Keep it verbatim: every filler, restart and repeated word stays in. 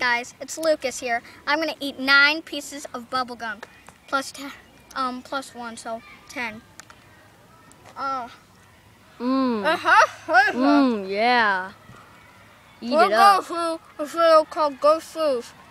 guys, it's Lucas here. I'm gonna eat nine pieces of bubble gum, plus ten, um, plus one, so ten. Oh. Mmm. Uh-huh. Mmm, yeah. Eat We'll it up. go through a video called Go Throughs.